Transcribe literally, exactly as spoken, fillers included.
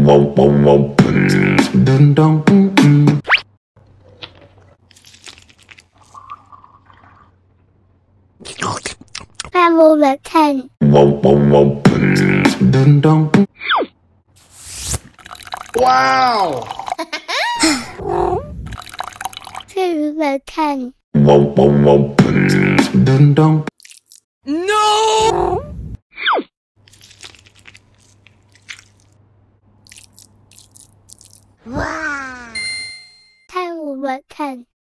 让我们看。 哇哦！ 让我们看。 No！ 哇！看我们看。